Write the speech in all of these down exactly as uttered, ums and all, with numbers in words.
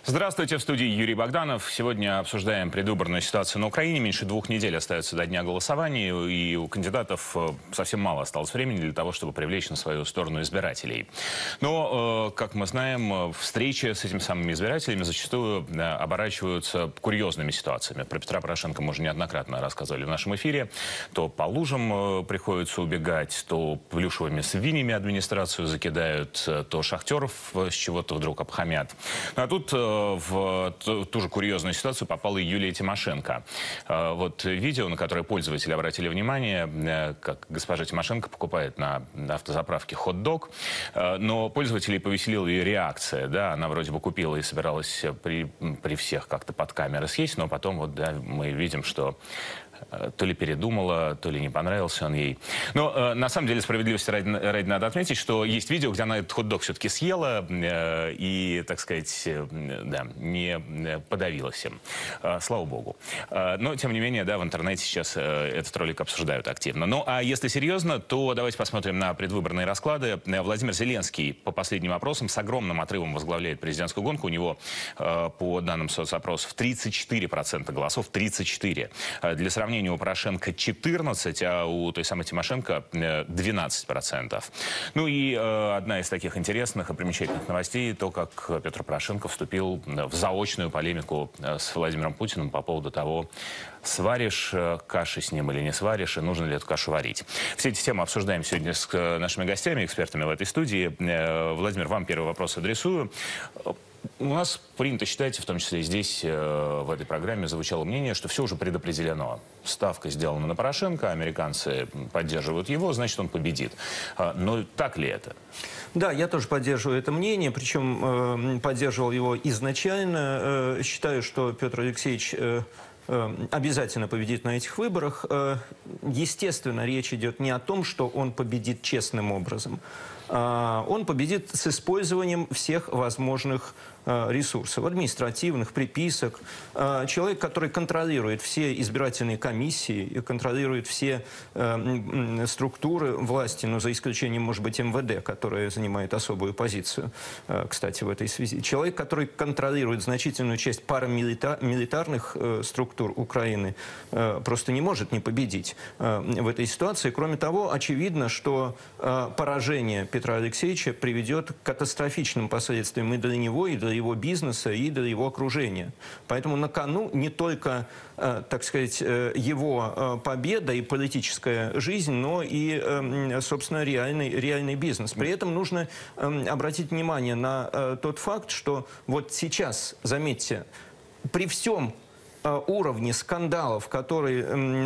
Здравствуйте, в студии Юрий Богданов. Сегодня обсуждаем предвыборную ситуацию на Украине. Меньше двух недель остается до дня голосования, и у кандидатов совсем мало осталось времени для того, чтобы привлечь на свою сторону избирателей. Но, как мы знаем, встречи с этими самыми избирателями зачастую оборачиваются курьезными ситуациями. Про Петра Порошенко мы уже неоднократно рассказывали в нашем эфире. То по лужам приходится убегать, то плюшевыми свиньями администрацию закидают, то шахтеров с чего-то вдруг обхамят. Ну, а тут в ту же курьезную ситуацию попала и Юлия Тимошенко. Вот видео, на которое пользователи обратили внимание, как госпожа Тимошенко покупает на автозаправке хот-дог, но пользователей повеселила ее реакция. Да, она вроде бы купила и собиралась при, при всех как-то под камеры съесть, но потом вот, да, мы видим, что то ли передумала, то ли не понравился он ей. Но э, на самом деле, справедливости ради, ради надо отметить, что есть видео, где она этот хот-дог все-таки съела э, и, так сказать, э, да, не подавилась им. Э, слава богу. Э, но, тем не менее, да, в интернете сейчас э, этот ролик обсуждают активно. Ну, а если серьезно, то давайте посмотрим на предвыборные расклады. Владимир Зеленский, по последним опросам, с огромным отрывом возглавляет президентскую гонку. У него, э, по данным соцопросов, тридцать четыре процента голосов. тридцать четыре процента. Для сравнения, у Порошенко четырнадцать, а у той самой Тимошенко двенадцать процентов. Ну и э, одна из таких интересных и примечательных новостей, то, как Петр Порошенко вступил в заочную полемику с Владимиром Путиным по поводу того, сваришь каши с ним или не сваришь, и нужно ли эту кашу варить. Все эти темы обсуждаем сегодня с нашими гостями, экспертами в этой студии. Владимир, вам первый вопрос адресую. У нас принято считать, в том числе и здесь, э, в этой программе, звучало мнение, что все уже предопределено. Ставка сделана на Порошенко, американцы поддерживают его, значит, он победит. А, но так ли это? Да, я тоже поддерживаю это мнение, причем э, поддерживал его изначально. Э, считаю, что Петр Алексеевич э, э, обязательно победит на этих выборах. Э, естественно, речь идет не о том, что он победит честным образом. Он победит с использованием всех возможных ресурсов, административных, приписок. Человек, который контролирует все избирательные комиссии, контролирует все структуры власти, но за исключением, может быть, эм вэ дэ, которая занимает особую позицию, кстати, в этой связи. Человек, который контролирует значительную часть парамилитарных структур Украины, просто не может не победить в этой ситуации. Кроме того, очевидно, что поражение Петра Алексеевича приведет к катастрофичным последствиям и для него, и для его бизнеса, и для его окружения. Поэтому на кону не только, э, так сказать, э, его э, победа и политическая жизнь, но и, э, собственно, реальный, реальный бизнес. При этом нужно э, обратить внимание на э, тот факт, что вот сейчас, заметьте, при всем уровне скандалов, которые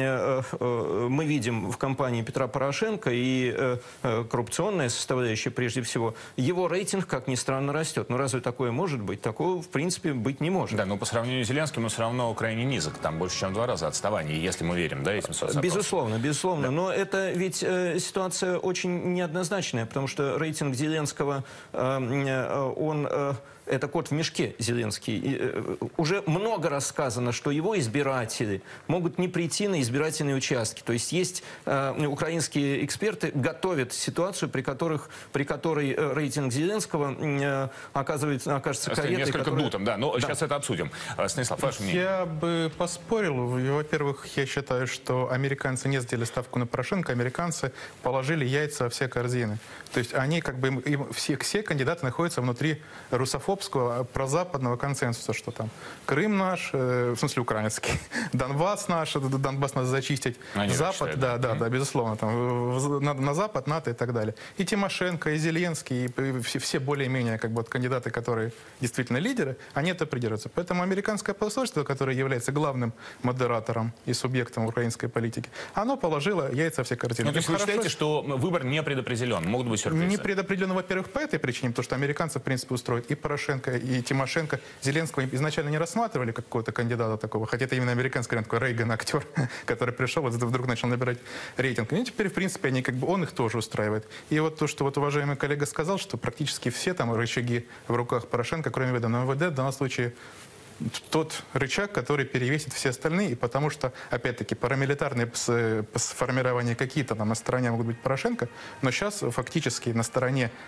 мы видим в кампании Петра Порошенко, и коррупционная составляющая прежде всего, его рейтинг, как ни странно, растет. Но разве такое может быть? Такого, в принципе, быть не может. Да, но по сравнению с Зеленским он все равно крайне низок. Там больше, чем в два раза отставание, если мы верим, да, этим соцопросам? Безусловно, безусловно. Да. Но это ведь э, ситуация очень неоднозначная, потому что рейтинг Зеленского, э, он... Э, это кот в мешке, Зеленский. И, э, уже много раз сказано, что его избиратели могут не прийти на избирательные участки. То есть есть э, украинские эксперты готовят ситуацию, при, которых, при которой э, рейтинг Зеленского э, оказывается, окажется каретой. Несколько которая... дутом, да. Но да. Сейчас это обсудим. Станислав, ваше мнение? Я бы поспорил. Во-первых, я считаю, что американцы не сделали ставку на Порошенко. Американцы положили яйца во все корзины. То есть они, как бы, им, им, все, все кандидаты находятся внутри русофобского, прозападного консенсуса, что там Крым наш, э, в смысле украинский, Донбасс наш, Донбасс надо зачистить, они Запад, считают, да, да, да, да, безусловно, там, на, на Запад, НАТО и так далее. И Тимошенко, и Зеленский, и все, все более-менее, как бы, вот, кандидаты, которые действительно лидеры, они это придерживаются. Поэтому американское посольство, которое является главным модератором и субъектом украинской политики, оно положило яйца во все корзины. Ну, то есть вы считаете, что выбор не предопределен? Могут быть сюрпризы? Не предопределено, во-первых, по этой причине, потому что американцы, в принципе, устроят и Порошенко, и Тимошенко. Зеленского изначально не рассматривали как какого-то кандидата такого, хотя это именно американский вариант, такой Рейган, актер, который пришел, вот вдруг начал набирать рейтинг. И теперь, в принципе, они, как бы, он их тоже устраивает. И вот то, что вот уважаемый коллега сказал, что практически все там рычаги в руках Порошенко, кроме ведомого эм вэ дэ, в данном случае тот рычаг, который перевесит все остальные, и потому что, опять-таки, парамилитарные формирования какие-то там на стороне могут быть Порошенко, но сейчас фактически на стороне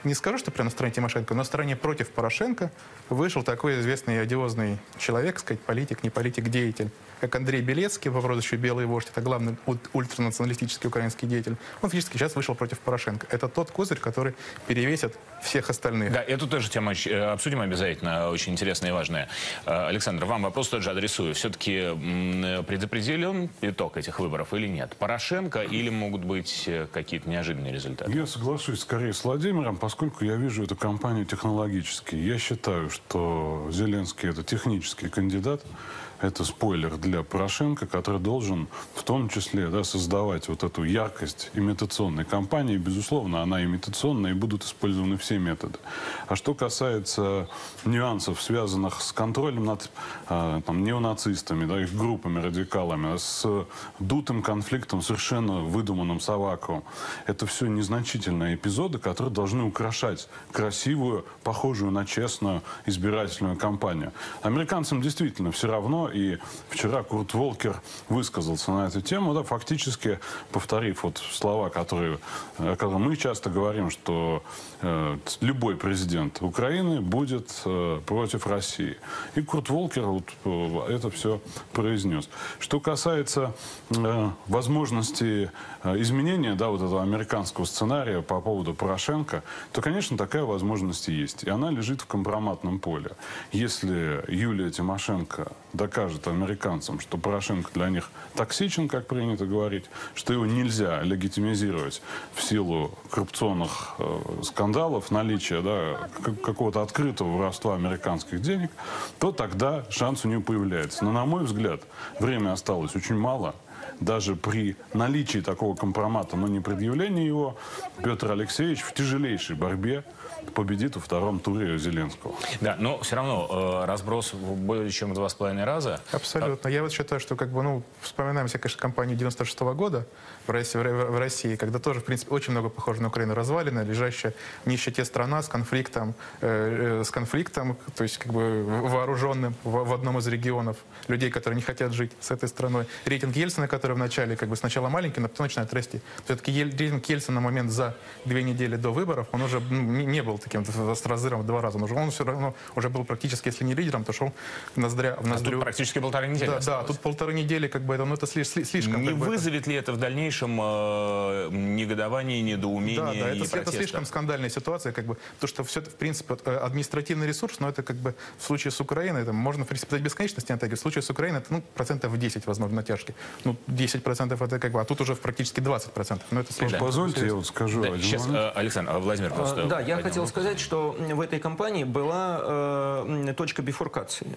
не скажу, что прямо на стороне Тимошенко, но на стороне против Порошенко вышел такой известный и одиозный человек, сказать, политик, не политик, деятель, как Андрей Белецкий, по прозвищу «Белый вождь», это главный ультранационалистический украинский деятель. Он фактически сейчас вышел против Порошенко. Это тот козырь, который перевесит всех остальных. Да, эту тоже тему обсудим обязательно, очень интересная и важная. Александр, вам вопрос тот же адресую. Все-таки предопределен итог этих выборов или нет? Порошенко или могут быть какие-то неожиданные результаты? Я соглашусь скорее с Владимиром, поскольку я вижу эту кампанию технологически. Я считаю, что Зеленский – это технический кандидат. Это спойлер для Порошенко, который должен в том числе, да, создавать вот эту яркость имитационной кампании. Безусловно, она имитационная, и будут использованы все методы. А что касается нюансов, связанных с контролем над э, там, неонацистами, да, их группами, радикалами, с дутым конфликтом, совершенно выдуманным с Аваковым, это все незначительные эпизоды, которые должны украшать красивую, похожую на честную избирательную кампанию. Американцам действительно все равно. И вчера Курт Волкер высказался на эту тему, да, фактически повторив вот слова, которые, о которых мы часто говорим, что э, любой президент Украины будет э, против России. И Курт Волкер вот, э, это все произнес. Что касается э, возможности э, изменения, да, вот этого американского сценария по поводу Порошенко, то, конечно, такая возможность есть. И она лежит в компроматном поле. Если Юлия Тимошенко докажет американцам, что Порошенко для них токсичен, как принято говорить, что его нельзя легитимизировать в силу коррупционных э, скандалов, наличия, да, какого-то открытого воровства американских денег, то тогда шанс у нее появляется. Но, на мой взгляд, время осталось очень мало. Даже при наличии такого компромата, но не предъявлении его, Петр Алексеевич в тяжелейшей борьбе победит во втором туре Зеленского. Да, но все равно э, разброс более чем в два с половиной раза. Абсолютно. Я вот считаю, что, как бы, ну, вспоминаем себе, конечно, кампанию девяносто шестого года в России, в России, когда тоже, в принципе, очень много похоже на Украину, развалина, лежащая в нищете страна с конфликтом, э, э, с конфликтом, то есть, как бы, вооруженным в, в одном из регионов, людей, которые не хотят жить с этой страной. Рейтинг Ельцина, который в начале, как бы, сначала маленький, но потом начинает расти. Все-таки рейтинг Ельцина на момент за две недели до выборов, он уже, ну, не был таким с разрывом в два раза. Он, уже, он все равно уже был практически, если не лидером, то шел в ноздря. В ноздрю. А тут практически полторы недели. Да, да, тут полторы недели, как бы, это, ну, это слишком. Не как бы, вызовет это... ли это в дальнейшем э, негодование, недоумение да, да, и это, это слишком скандальная ситуация, как бы, то, что все это, в принципе, административный ресурс, но это, как бы, в случае с Украиной, это можно, в принципе, до бесконечности, в случае с Украиной, это, ну, процентов десять, возможно, натяжки. Ну, десять процентов это, как бы, а тут уже практически двадцать процентов. Но это сложно. Позвольте, я вот скажу. Да, сейчас, э, Александр, Владимир просто... Да, я хотел сказать, что в этой кампании была э, точка бифуркации.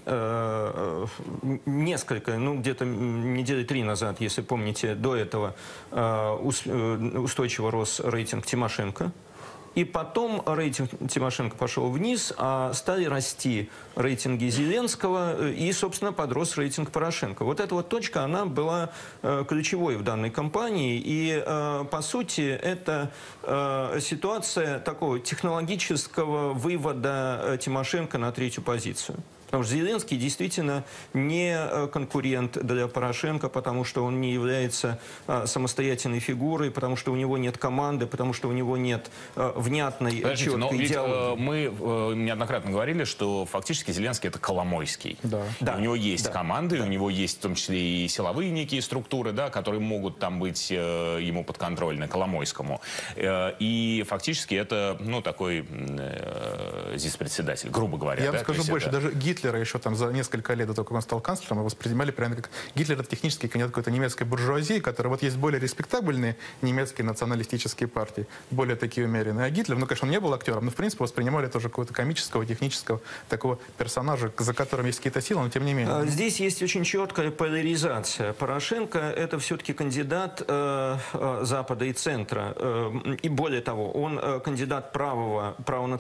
Э, э, несколько, ну, где-то недели три назад, если помните, до этого э, устойчиво рос рейтинг Тимошенко. И потом рейтинг Тимошенко пошел вниз, а стали расти рейтинги Зеленского и, собственно, подрос рейтинг Порошенко. Вот эта вот точка, она была э, ключевой в данной кампании. И, э, по сути, это э, ситуация такого технологического вывода Тимошенко на третью позицию. Потому что Зеленский действительно не конкурент для Порошенко, потому что он не является а, самостоятельной фигурой, потому что у него нет команды, потому что у него нет а, внятной, Подождите, четкой но ведь, идеологии. э, мы э, неоднократно говорили, что фактически Зеленский — это Коломойский. Да. Да. У него есть Да. команды, Да. у него есть в том числе и силовые некие структуры, да, которые могут там быть э, ему подконтрольны, Коломойскому. Э, и фактически это, ну, такой э, здесь председатель, грубо говоря. Я да? вам скажу есть больше, это... даже Гитлер Гитлера еще там за несколько лет до того, как он стал канцлером, его воспринимали прямо как Гитлер — это технический кандидат какой-то немецкой буржуазии, который вот есть более респектабельные немецкие националистические партии, более такие умеренные. А Гитлер, ну, конечно, он не был актером, но, в принципе, воспринимали тоже какого-то комического, технического такого персонажа, за которым есть какие-то силы, но тем не менее. Здесь есть очень четкая поляризация. Порошенко — это все-таки кандидат э, э, Запада и центра. Э, и более того, он э, кандидат правого,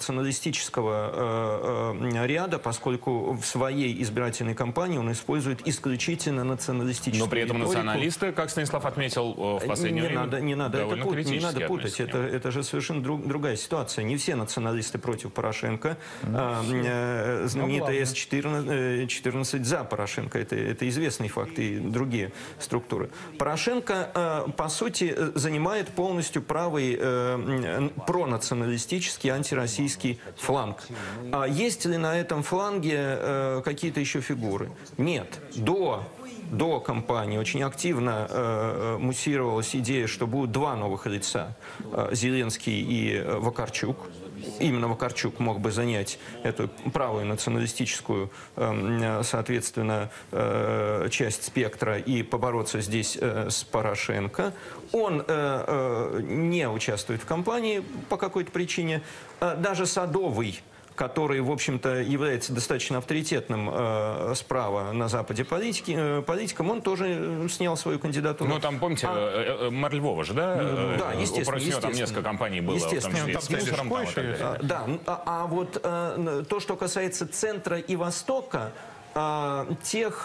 правонационалистического э, э, ряда, поскольку в своей избирательной кампании он использует исключительно националистическую Но при этом риторику. националисты, как Станислав отметил, в последнее не время надо, не надо это довольно пут, не критически надо путать. относятся к Это, нему. это же совершенно друг, другая другая ситуация. Не все националисты против Порошенко. А, э, знаменитый эс четырнадцать за Порошенко. Это, это известный факт, и другие структуры. Порошенко, э, по сути, занимает полностью правый э, пронационалистический, антироссийский фланг. А есть ли на этом фланге э, какие-то еще фигуры? Нет. До... До кампании очень активно э, муссировалась идея, что будут два новых лица, э, Зеленский и э, Вакарчук. Именно Вакарчук мог бы занять эту правую националистическую, э, соответственно, э, часть спектра и побороться здесь э, с Порошенко. Он э, э, не участвует в кампании по какой-то причине. Э, даже Садовый, который, в общем-то, является достаточно авторитетным э, справа на Западе политики, э, политиком, он тоже снял свою кандидатуру. Ну, там, помните, а, э, мэр Львова же, да? Да, естественно. Против него там несколько компаний было, в том числе и с мусором. Там, и так далее. Да, а, а вот э, то, что касается центра и востока, тех,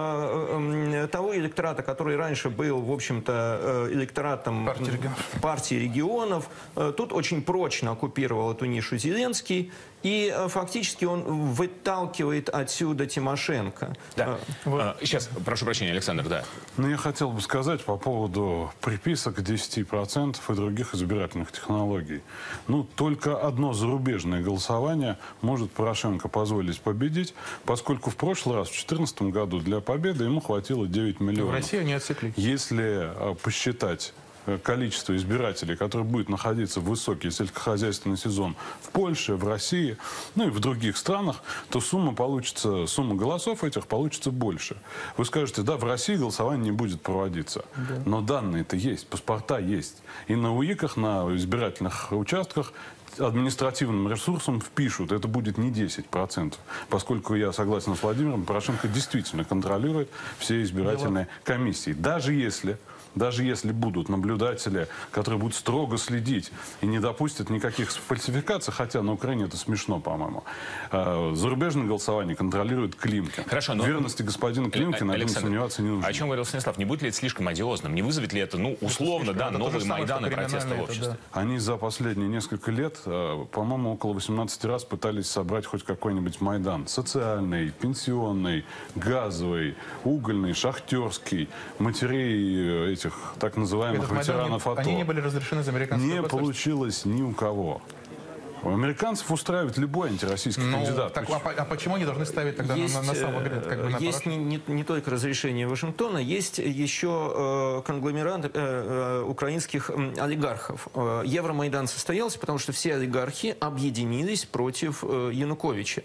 того электората, который раньше был, в общем-то, электоратом партии регионов. партии регионов, тут очень прочно оккупировал эту нишу Зеленский, и фактически он выталкивает отсюда Тимошенко. Да. Вот. Сейчас, прошу прощения, Александр, да. Ну, я хотел бы сказать по поводу приписок десяти процентов и других избирательных технологий. Ну, только одно зарубежное голосование может Порошенко позволить победить, поскольку в прошлый раз, в две тысячи четырнадцатом году, для победы ему хватило девять миллионов. В России они отсекли. Если посчитать количество избирателей, которые будет находиться в высокий сельскохозяйственный сезон в Польше, в России, ну и в других странах, то сумма получится, сумма голосов этих получится больше. Вы скажете, да, в России голосование не будет проводиться. Да. Но данные-то есть, паспорта есть. И на УИКах, на избирательных участках административным ресурсом впишут, это будет не десять процентов, поскольку я согласен с Владимиром, Порошенко действительно контролирует все избирательные комиссии. Даже если... Даже если будут наблюдатели, которые будут строго следить и не допустят никаких фальсификаций, хотя на Украине это смешно, по-моему. Зарубежное голосование контролирует Климкин. Хорошо, но... В верности господина Климкина, на этом сомневаться не нужно. О чем говорил Станислав? Не будет ли это слишком одиозным? Не вызовет ли это, ну, условно, да, новые Майданы протеста в обществе? Да. Они за последние несколько лет, по-моему, около восемнадцати раз пытались собрать хоть какой-нибудь Майдан. Социальный, пенсионный, газовый, угольный, шахтерский, матерей этих так называемых Этот ветеранов Майдан, АТО. Они не были разрешены из американского Не государства. получилось ни у кого. У американцев устраивает любой антироссийский ну, кандидат. Так, а, а почему они должны ставить тогда есть, на, на самый гряд? Как бы, на есть не, не, не только разрешение Вашингтона, есть еще э, конгломерат э, э, украинских э, олигархов. Э, Евромайдан состоялся, потому что все олигархи объединились против э, Януковича.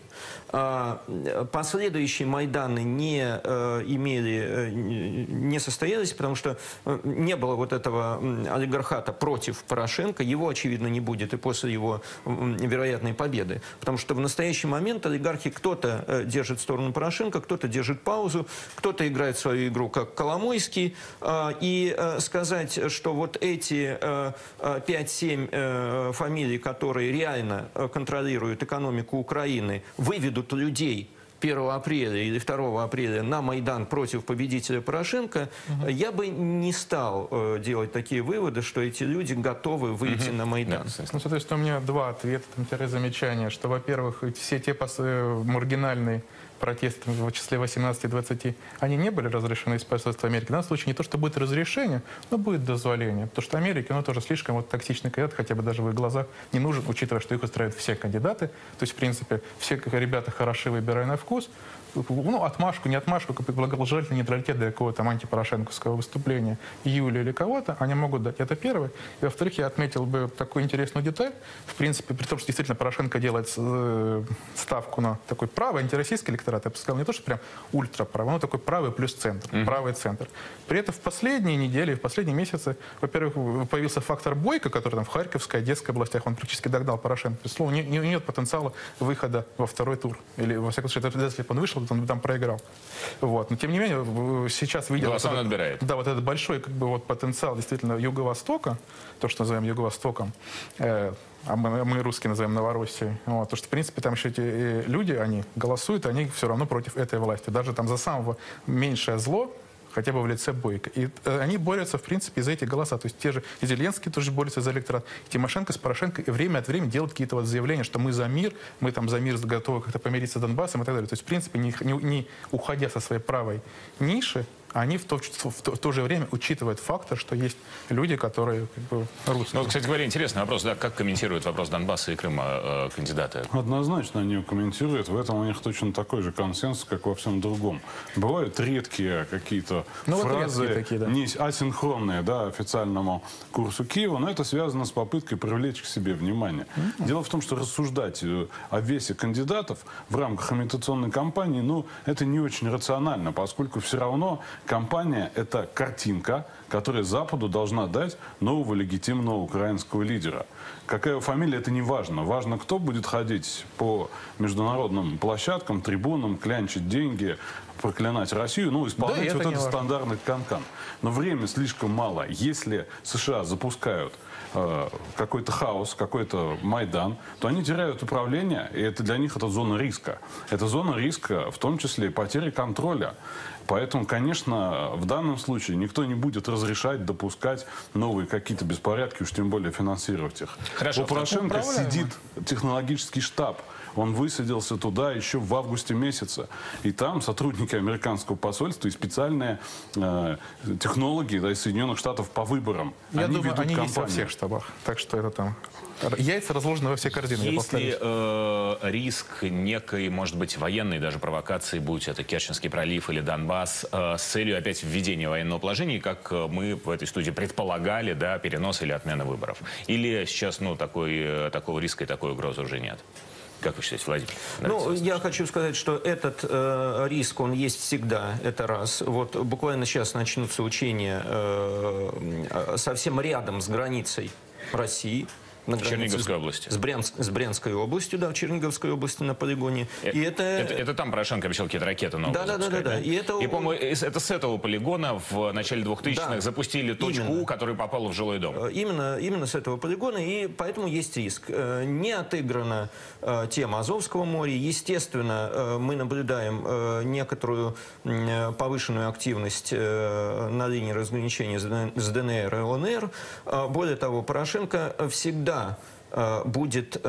Э, последующие Майданы не э, имели, э, не состоялись, потому что э, не было вот этого олигархата против Порошенко. Его, очевидно, не будет и после его вероятной победы. Потому что в настоящий момент олигархи кто-то э, держит сторону Порошенко, кто-то держит паузу, кто-то играет свою игру как Коломойский. Э, и э, сказать, что вот эти э, пять-семь э, фамилий, которые реально э, контролируют экономику Украины, выведут людей первого апреля или второго апреля на Майдан против победителя Порошенко, угу. я бы не стал э, делать такие выводы, что эти люди готовы выйти угу. на Майдан. Да. Ну, соответственно, у меня два ответа, там, замечания, что, во-первых, все те маргинальные протесты в числе восемнадцати-двадцати, они не были разрешены из посольства Америки. В данном случае не то, что будет разрешение, но будет дозволение. Потому что Америке, ну, тоже слишком вот токсичный кандидат, хотя бы даже в их глазах не нужен, учитывая, что их устраивают все кандидаты. То есть, в принципе, все ребята хороши, выбирая на вкус. Ну, отмашку, не отмашку, как благожелательный нейтралитет для какого-то там антипорошенковского выступления Юли или кого-то, они могут дать. Это первое. И, во-вторых, я отметил бы такую интересную деталь. В принципе, при том, что действительно Порошенко делает э, ставку на такой правый антироссийский электорат, я бы сказал, не то, что прям ультраправый, но такой правый плюс центр, mm-hmm. правый центр. При этом в последние недели, в последние месяцы, во-первых, появился фактор Бойко, который там в Харьковской, Одесской областях, он практически догнал Порошенко. Без слова, не, не, нет потенциала выхода во второй тур. Или, во всяком случае, если бы он вышел, он там проиграл. Вот. Но, тем не менее, сейчас видел... Вот этот, отбирает. Да, вот этот большой как бы, вот, потенциал действительно Юго-Востока, то, что называем Юго-Востоком, э, а мы, мы русские называем Новороссией. Вот. То, что, в принципе, там еще эти люди, они голосуют, они все равно против этой власти. Даже там за самого меньшее зло, хотя бы в лице Бойко. И э, они борются, в принципе, за эти голоса. То есть те же и Зеленский тоже борется за электорат. И Тимошенко с Порошенко время от времени делают какие-то вот заявления, что мы за мир, мы там за мир готовы как-то помириться с Донбассом и так далее. То есть, в принципе, не, не, не уходя со своей правой ниши, они в то, в, то, в то же время учитывают фактор, что есть люди, которые как бы русские. Ну, кстати говоря, интересный вопрос, да, как комментируют вопрос Донбасса и Крыма э, кандидаты? Однозначно они его комментируют. В этом у них точно такой же консенсус, как во всем другом. Бывают редкие какие-то ну, фразы, вот такие, да. не асинхронные, да, официальному курсу Киева, но это связано с попыткой привлечь к себе внимание. Mm-hmm. Дело в том, что рассуждать о весе кандидатов в рамках агитационной кампании, ну, это не очень рационально, поскольку все равно кампания – это картинка, которая Западу должна дать нового легитимного украинского лидера. Какая фамилия – это не важно. Важно, кто будет ходить по международным площадкам, трибунам, клянчить деньги, проклинать Россию, ну, исполнять да, вот этот стандартный канкан. Но время слишком мало. Если США запускают э, какой-то хаос, какой-то Майдан, то они теряют управление, и это для них это зона риска. Это зона риска, в том числе и потери контроля. Поэтому, конечно, в данном случае никто не будет разрешать, допускать новые какие-то беспорядки, уж тем более финансировать их. Хорошо, у Порошенко сидит технологический штаб. Он высадился туда еще в августе месяце. И там сотрудники американского посольства и специальные э, технологи да, из Соединенных Штатов по выборам. Я они думаю, ведут они кампанию. есть во всех штабах. Так что это там... Яйца разложены во все корзины. Есть ли э, риск некой, может быть, военной даже провокации, будь это Керченский пролив или Донбасс, э, с целью опять введения военного положения, как мы в этой студии предполагали, да, перенос или отмена выборов? Или сейчас ну, такой, такого риска и такой угрозы уже нет? Как вы считаете, Владимир? Ну, я хочу сказать, что этот э, риск, он есть всегда, это раз. Вот буквально сейчас начнутся учения э, совсем рядом с границей России. На Черниговской области. С, Брянск, с Брянской областью, да, в Черниговской области на полигоне. Э, и это... Это, это там Порошенко обещал какие-то ракеты новые да, да, да, да, да. И, это... и по-моему, это с этого полигона в начале двухтысячных да, запустили точку, именно. Которая попала в жилой дом. Именно, именно с этого полигона, и поэтому есть риск. Не отыграна тема Азовского моря. Естественно, мы наблюдаем некоторую повышенную активность на линии разграничения с ДНР и ЛНР. Более того, Порошенко всегда будет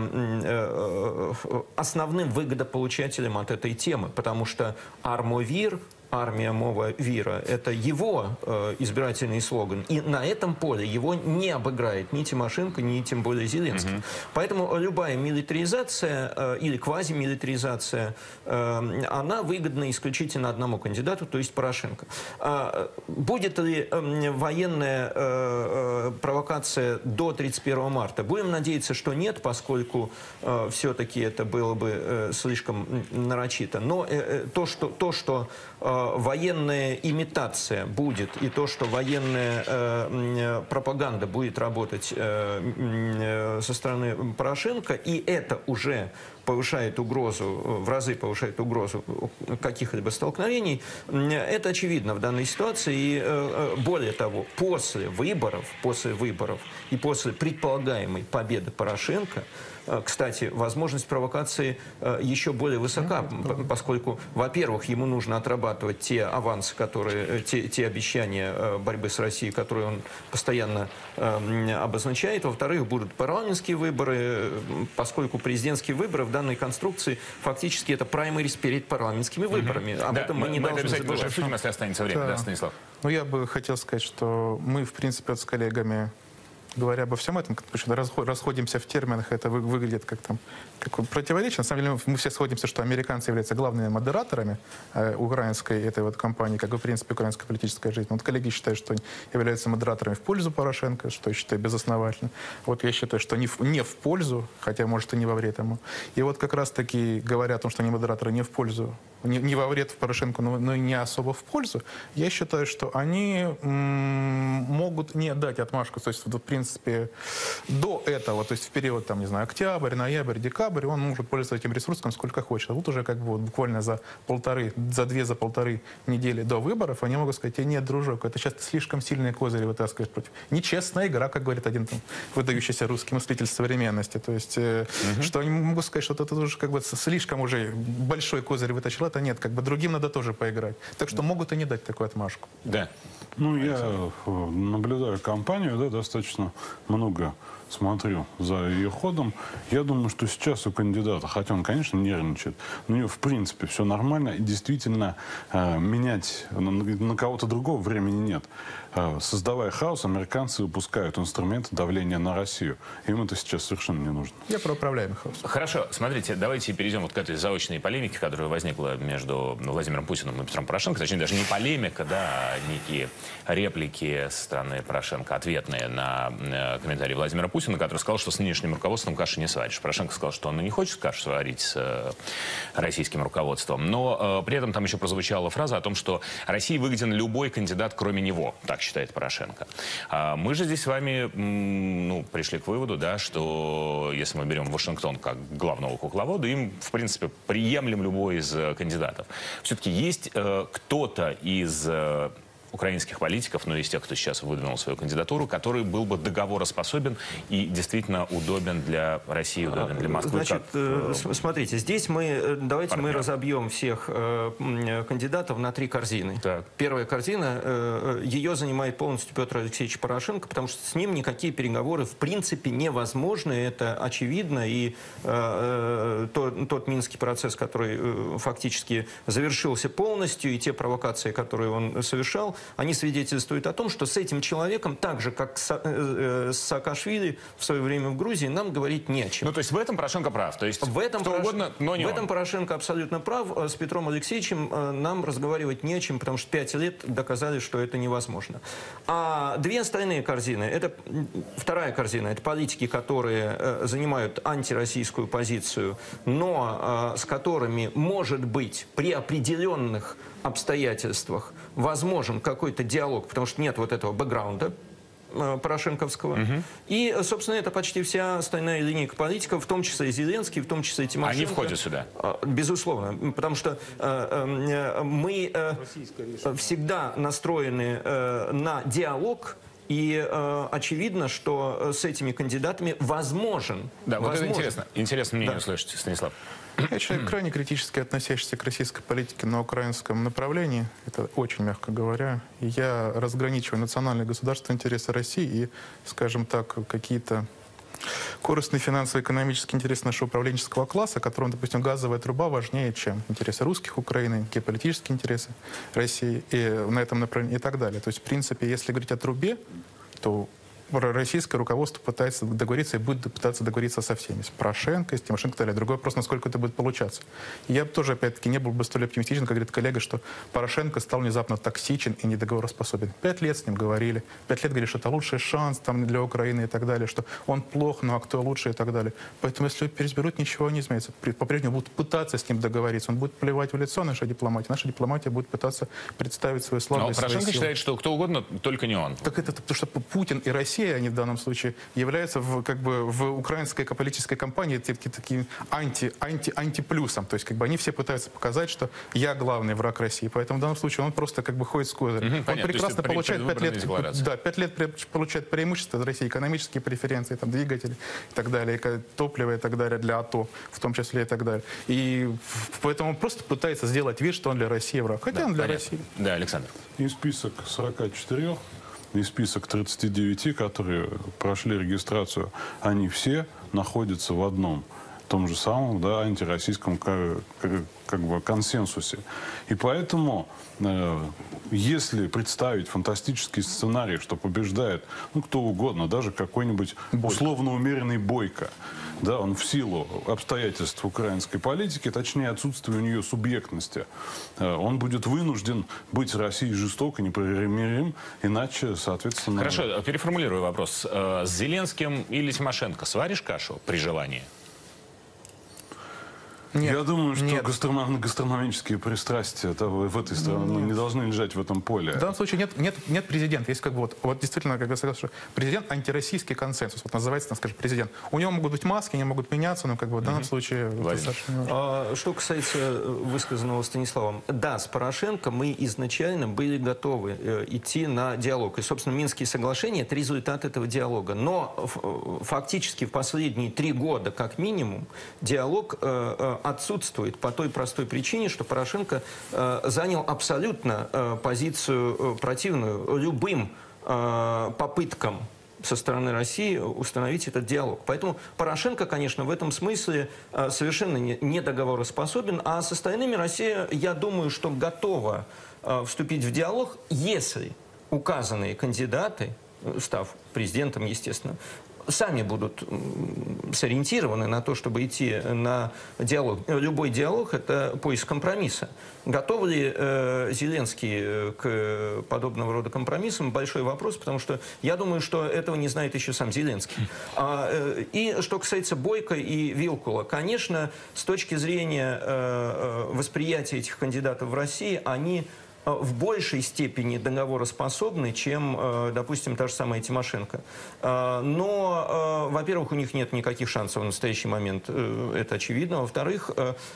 основным выгодополучателем от этой темы, потому что «Армовир», «Армия Мова Вира» — это его э, избирательный слоган. И на этом поле его не обыграет ни Тимошенко, ни тем более Зеленский. Mm-hmm. Поэтому любая милитаризация э, или квазимилитаризация, э, она выгодна исключительно одному кандидату, то есть Порошенко. А будет ли э, военная э, провокация до тридцать первого марта? Будем надеяться, что нет, поскольку э, все-таки это было бы э, слишком нарочито. Но э, то, что, то, что э, военная имитация будет, и то, что военная э, пропаганда будет работать э, э, со стороны Порошенко, и это уже повышает угрозу, в разы повышает угрозу каких-либо столкновений, это очевидно в данной ситуации. И э, более того, после выборов, после выборов и после предполагаемой победы Порошенко, кстати, возможность провокации еще более высока, поскольку, во-первых, ему нужно отрабатывать те авансы, которые, те, те обещания борьбы с Россией, которые он постоянно обозначает. Во-вторых, будут парламентские выборы, поскольку президентские выборы в данной конструкции фактически это праймерис перед парламентскими выборами. Об да, этом мы, мы не мы должны это забывать. обсудим, если останется время, да, да Станислав? Ну, я бы хотел сказать, что мы, в принципе, вот с коллегами, говоря обо всем этом, расходимся в терминах, это выглядит как там как противоречие. На самом деле мы все сходимся, что американцы являются главными модераторами э, украинской этой вот кампании, как и в принципе украинской политической жизни. Вот коллеги считают, что являются модераторами в пользу Порошенко, что я считаю безосновательно. Вот я считаю, что не в, не в пользу, хотя может и не во вред ему. И вот как раз таки говоря о том, что они модераторы не в пользу, не, не во вред в Порошенко, но, но и не особо в пользу, я считаю, что они м- могут не дать отмашку. То есть, вот, в принципе, принципе, до этого, то есть в период, там, не знаю, октябрь, ноябрь, декабрь, он может пользоваться этим ресурсом сколько хочет. А тут уже как бы вот буквально за полторы, за две, за полторы недели до выборов они могут сказать: нет, дружок, это сейчас слишком сильные козыри вытаскиваешь против. Нечестная игра, как говорит один там выдающийся русский мыслитель современности. То есть, э, угу. что они могут сказать, что это уже как бы слишком уже большой козырь вытащил, это нет, как бы другим надо тоже поиграть. Так что могут и не дать такую отмашку. Да. Ну, я наблюдаю кампанию, да, достаточно много смотрю за ее ходом. Я думаю, что сейчас у кандидата, хотя он, конечно, нервничает, но у него, в принципе, все нормально. И действительно, э, менять на, на кого-то другого времени нет. Э, создавая хаос, американцы выпускают инструменты давления на Россию. Им это сейчас совершенно не нужно. Я про управляемый хаос. Хорошо, смотрите, давайте перейдем вот к этой заочной полемике, которая возникла между Владимиром Путиным и Петром Порошенко. Точнее, даже не полемика, да, а некие реплики со стороны Порошенко, ответные на э, комментарии Владимира Путина. Путина, который сказал, что с нынешним руководством каши не сваришь. Порошенко сказал, что он и не хочет кашу сварить с э, российским руководством. Но э, при этом там еще прозвучала фраза о том, что России выгоден любой кандидат, кроме него. Так считает Порошенко. А мы же здесь с вами м, ну, пришли к выводу, да, что если мы берем Вашингтон как главного кукловода, им, в принципе, приемлем любой из э, кандидатов. Все-таки есть э, кто-то из... Э, украинских политиков, но из тех, кто сейчас выдвинул свою кандидатуру, который был бы договороспособен и действительно удобен для России, удобен для Москвы. Значит, как, смотрите, здесь мы, давайте партнер. мы разобьем всех э, кандидатов на три корзины. Так. Первая корзина, э, ее занимает полностью Петр Алексеевич Порошенко, потому что с ним никакие переговоры в принципе невозможны, это очевидно, и э, тот, тот минский процесс, который э, фактически завершился полностью, и те провокации, которые он совершал, они свидетельствуют о том, что с этим человеком, так же, как с, э, с Саакашвили в свое время в Грузии, нам говорить не о чем. Ну, то есть в этом Порошенко прав? То есть в этом кто Порош... угодно, но не В он. этом Порошенко абсолютно прав. С Петром Алексеевичем нам разговаривать не о чем, потому что пять лет доказали, что это невозможно. А две остальные корзины, это вторая корзина, это политики, которые занимают антироссийскую позицию, но с которыми, может быть, при определенных обстоятельствах возможен какой-то диалог, потому что нет вот этого бэкграунда э, порошенковского. Угу. И, собственно, это почти вся остальная линейка политиков, в том числе и Зеленский, в том числе и Тимошенко. Они входят сюда? Безусловно. Потому что э, э, мы э, всегда настроены э, на диалог. И э, очевидно, что с этими кандидатами возможен. Да, вот возможен. это интересно. Интересно мнение да. услышать, Станислав. Я человек крайне критически относящийся к российской политике на украинском направлении. Это очень мягко говоря. Я разграничиваю национальные государственные интересы России и, скажем так, какие-то корыстные финансово-экономические интересы нашего управленческого класса, которым, допустим, газовая труба важнее, чем интересы русских Украины, геополитические интересы России и на этом направлении и так далее. То есть, в принципе, если говорить о трубе, то российское руководство пытается договориться и будет пытаться договориться со всеми. С Порошенко, с Тимошенко и так далее. Другой вопрос, насколько это будет получаться. Я бы тоже, опять-таки, не был бы столь оптимистичен, как говорит коллега, что Порошенко стал внезапно токсичен и недоговороспособен. Пять лет с ним говорили. Пять лет говорили, что это лучший шанс там, для Украины и так далее, что он плох, ну а кто лучше и так далее. Поэтому, если переизберут, ничего не изменится. По-прежнему будут пытаться с ним договориться. Он будет плевать в лицо нашей дипломатии. Наша дипломатия будет пытаться представить свою слабость. Но Порошенко считает, что кто угодно, только не он. Так это потому, что Путин и Россия, они в данном случае являются в, как бы, в украинской политической кампании таким анти, анти, антиплюсом. То есть как бы, они все пытаются показать, что я главный враг России. Поэтому в данном случае он просто как бы ходит с козырем. Угу, он понятно. прекрасно получает пять лет, да, пять лет получает преимущество от России, экономические преференции, там, двигатели и так далее, топливо и так далее для АТО, в том числе и так далее. И поэтому он просто пытается сделать вид, что он для России враг. Хотя да, он для понятно. России. Да, Александр. И список сорока четырёх. И список тридцати девяти, которые прошли регистрацию, они все находятся в одном, том же самом, да, антироссийском как, как бы консенсусе. И поэтому, э, если представить фантастический сценарий, что побеждает, ну, кто угодно, даже какой-нибудь условно умеренный Бойко, да, он в силу обстоятельств украинской политики, точнее отсутствия у нее субъектности, э, он будет вынужден быть с Россией жестоко, непримирим, иначе, соответственно... Хорошо, переформулирую вопрос. Э, с Зеленским или Тимошенко сваришь кашу при желании? Нет, Я думаю, что нет. гастроном- гастрономические пристрастия того, в этой стране ну, не должны лежать в этом поле. В данном случае нет, нет, нет президента. Есть как бы вот, вот действительно, как я сказал, что президент антироссийский консенсус. Вот называется, так скажем, президент. У него могут быть маски, они могут меняться, но как бы в данном случае... это достаточно важно. А, что касается высказанного Станиславом, да, с Порошенко мы изначально были готовы э, идти на диалог. И, собственно, Минские соглашения – это результат этого диалога. Но ф- фактически в последние три года, как минимум, диалог э, э, отсутствует по той простой причине, что Порошенко э, занял абсолютно э, позицию э, противную любым э, попыткам со стороны России установить этот диалог. Поэтому Порошенко, конечно, в этом смысле э, совершенно не, не договороспособен, а с остальными Россия, я думаю, что готова э, вступить в диалог, если указанные кандидаты, э, став президентом, естественно, сами будут м, сориентированы на то, чтобы идти на диалог. Любой диалог – это поиск компромисса. Готов ли э, Зеленский э, к подобного рода компромиссам? Большой вопрос, потому что я думаю, что этого не знает еще сам Зеленский. А, э, и что касается Бойко и Вилкула, конечно, с точки зрения э, восприятия этих кандидатов в России, они в большей степени договороспособны, чем, допустим, та же самая Тимошенко. Но, во-первых, у них нет никаких шансов в настоящий момент, это очевидно. Во-вторых,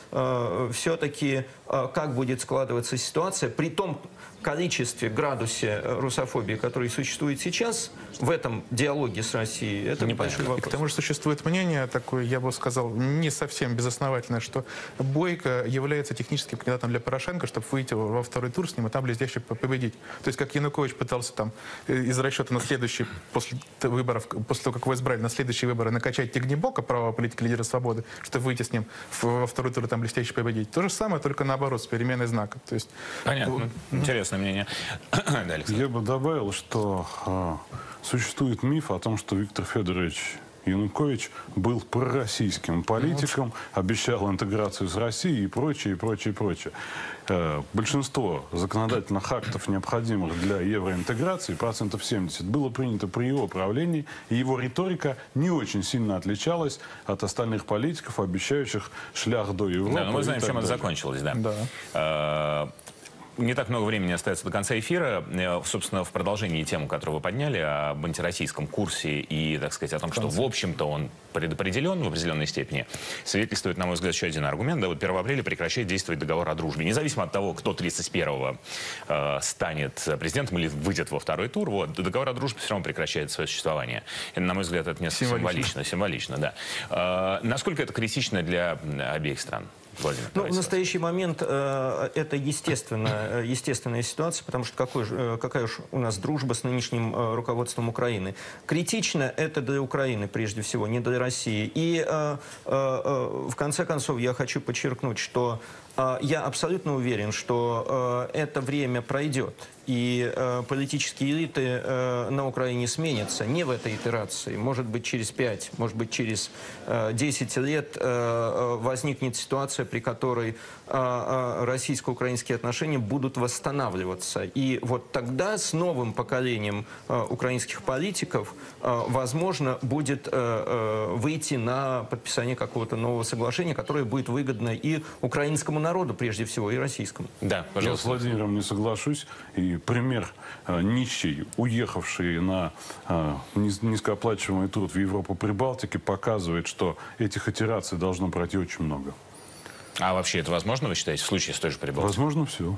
все-таки как будет складываться ситуация при том количестве, градусе русофобии, который существует сейчас, в этом диалоге с Россией, это большой И вопрос. к тому же существует мнение такое, я бы сказал, не совсем безосновательное, что Бойко является техническим кандидатом для Порошенко, чтобы выйти во второй тур с ним и там блестяще победить. То есть как Янукович пытался там из расчета на следующий, после выборов, после того, как его избрали, на следующие выборы накачать Тягнебока, правого политика, лидера свободы, чтобы выйти с ним во второй тур и там блестяще победить. То же самое, только наоборот, с переменой знака. То есть, Понятно. Интересное мнение. Да, Александр. Я бы добавил, что э, существует миф о том, что Виктор Федорович Янукович был пророссийским политиком, обещал интеграцию с Россией и прочее, и прочее, и прочее. Э, большинство законодательных актов, необходимых для евроинтеграции, процентов семьдесят, было принято при его правлении, и его риторика не очень сильно отличалась от остальных политиков, обещающих шлях до Европы. Да, но мы знаем, и так чем это далее. закончилось, да. Да. Не так много времени остается до конца эфира. Э, Собственно, в продолжении темы, которую вы подняли, об антироссийском курсе и, так сказать, о том, что, в общем-то, он предопределен в определенной степени, свидетельствует, на мой взгляд, еще один аргумент. Да, вот первого апреля прекращает действовать договор о дружбе. Независимо от того, кто тридцать первого э, станет президентом или выйдет во второй тур, вот, договор о дружбе все равно прекращает свое существование. И, на мой взгляд, это несколько символично. Символично, да. Э, насколько это критично для обеих стран? Владимир, Ну, в настоящий момент э, это естественно, естественная ситуация, потому что какой, же, э, какая уж у нас дружба с нынешним э, руководством Украины. Критично это для Украины, прежде всего, не для России. И э, э, э, в конце концов я хочу подчеркнуть, что э, я абсолютно уверен, что э, это время пройдет. И э, политические элиты э, на Украине сменятся не в этой итерации. Может быть, через пять, может быть, через э, десять лет э, возникнет ситуация, при которой э, э, российско-украинские отношения будут восстанавливаться. И вот тогда с новым поколением э, украинских политиков э, возможно будет э, э, выйти на подписание какого-то нового соглашения, которое будет выгодно и украинскому народу, прежде всего, и российскому. Да, Я с пожалуйста. Владимиром не соглашусь. И пример э, нищий, уехавший на э, низ- низкооплачиваемый труд в Европу, Прибалтике, показывает, что этих итераций должно пройти очень много. А вообще это возможно, вы считаете, в случае с той же Прибалтикой? Возможно, все.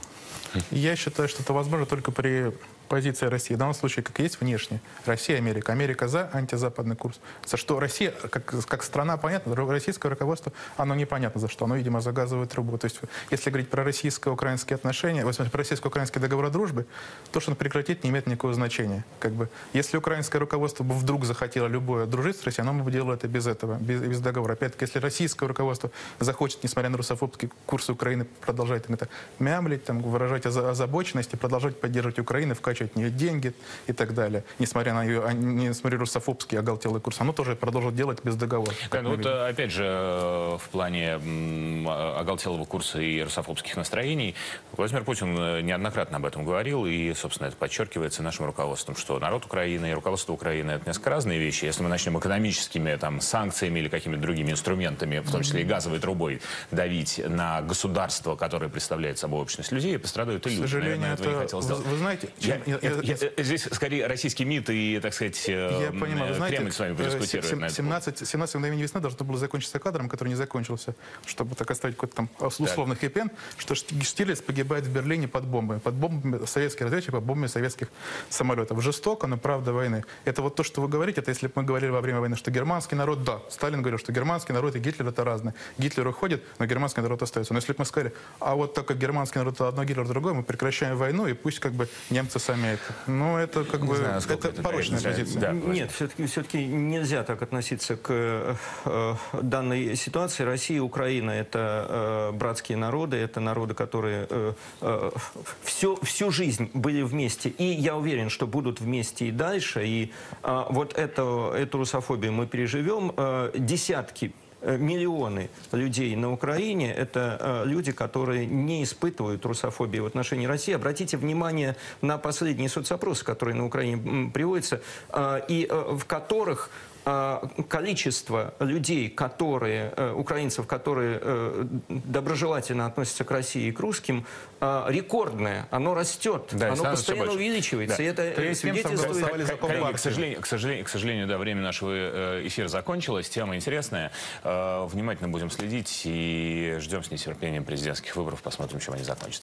Я считаю, что это возможно только при позиции России. В данном случае, как есть внешне. Россия, Америка. Америка за антизападный курс. За что Россия, как, как страна, понятно, российское руководство, оно непонятно за что. Оно, видимо, за газовую трубу. То есть, если говорить про российско-украинские отношения, в смысле, про российско-украинский договор о дружбе, то, что он прекратит, не имеет никакого значения. Как бы, если украинское руководство бы вдруг захотело любое дружить с Россией, оно бы делало это без этого, без, без договора. Опять-таки, если российское руководство захочет, несмотря на русофобский курс Украины, продолжать там, это мямлить, там, выражать озабоченность и продолжать поддерживать Украину в качестве хочу от нее деньги и так далее. Несмотря на ее, несмотря на русофобский оголтелый курс, оно тоже продолжит делать без договора. Да, ну вот, опять же, в плане оголтелого курса и русофобских настроений, Владимир Путин неоднократно об этом говорил, и, собственно, это подчеркивается нашим руководством, что народ Украины и руководство Украины — это несколько разные вещи. Если мы начнем экономическими там, санкциями или какими-то другими инструментами, в том числе и газовой трубой, давить на государство, которое представляет собой общность людей, пострадают и люди. К сожалению, Наверное, этого не это, хотел вы, сделать. вы знаете, Я, чем, я, я, я, я, здесь скорее российский МИД и, так сказать, я понимаю, вы знаете, Кремль с вами подискутирует на это. семнадцать, семнадцать мгновений весны должно было закончиться кадром, который не закончился, чтобы так оставить какой-то там условный хэппи-энд, что Штирлиц погибает в Берлине под бомбами, под бомбами советских разведчиков, под бомбами советских самолетов. Жестоко, но правда войны. Это вот то, что вы говорите, это если бы мы говорили во время войны, что германский народ, да, Сталин говорил, что германский народ и Гитлер это разные. Гитлер уходит, но германский народ остается. Но если бы мы сказали, а вот так как германский народ это одно, Гитлер другое, мы прекращаем войну, и пусть как бы немцы сами это. Ну, это как бы, знаю, это, это порочная позиция. Да, Нет, все-таки все-таки нельзя так относиться к э, данной ситуации. Россия и Украина — это э, братские народы, это народы, которые э, э, всю, всю жизнь были вместе. И я уверен, что будут вместе и дальше. И э, вот эту, эту русофобию мы переживем. Э, десятки миллионы людей на Украине — это э, люди, которые не испытывают русофобии в отношении России. Обратите внимание на последние соцопросы, которые на Украине м, приводятся, э, и э, в которых количество людей, которые, украинцев, которые доброжелательно относятся к России и к русским, рекордное. Оно растет, да, оно постоянно увеличивается. Да. И это свидетельствует... Коллеги, к сожалению, к, сожалению, к сожалению, да, время нашего эфира закончилось. Тема интересная. Внимательно будем следить и ждем с нетерпением президентских выборов. Посмотрим, чем они закончатся.